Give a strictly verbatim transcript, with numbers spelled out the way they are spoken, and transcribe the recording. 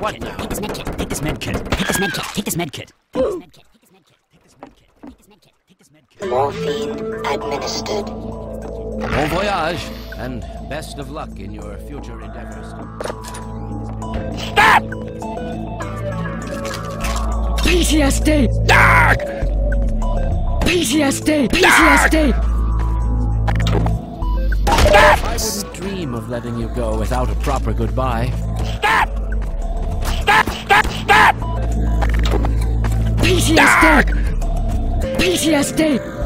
What now? Take this med kit. Take this med kit. Take this med kit. Take this med kit. Take this med kit. Take this med kit. Take this med kit. Take this med kit. Take this med kit. Morphine administered. Bon voyage, and best of luck in your future endeavors. Stop! P T S D! Dark! P T S D! P T S D! Stop! I wouldn't dream of letting you go without a proper goodbye. Stop! Stop! Stop! Stop! P T S D! P T S D!